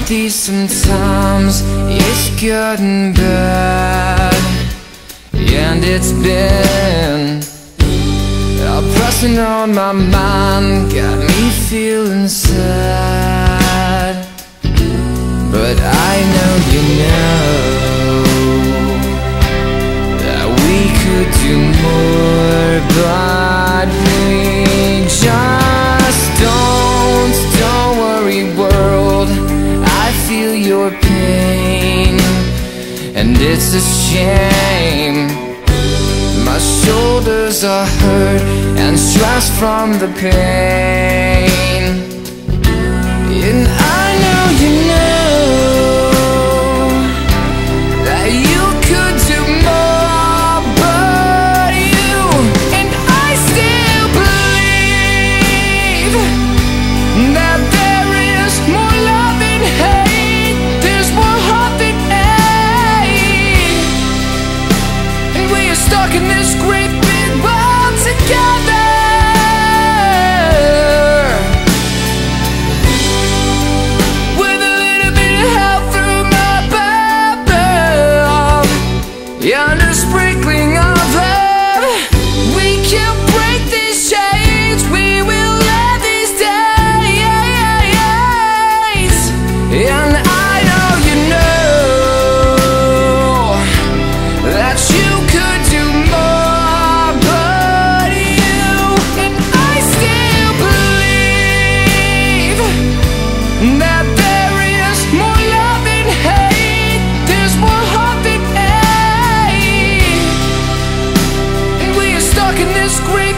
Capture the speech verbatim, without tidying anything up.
these sometimes, it's good and bad. And it's been oppressing on my mind, got me feeling sad. But I know you know that we could do more, but we just don't. Don't worry, world, I feel your pain, and it's a shame. My shoulders are hurt and stressed from the pain. And I know you know that you could do more, but you and I still believe that there is more love than hate, there's more heart than hate, and we are stuck in this great big world together. And a sprinkling of love, we can break these chains, we will live these days. And I know you know that you could do more, but you and I still believe that there is more love than hate, there's more heart than hate, in this great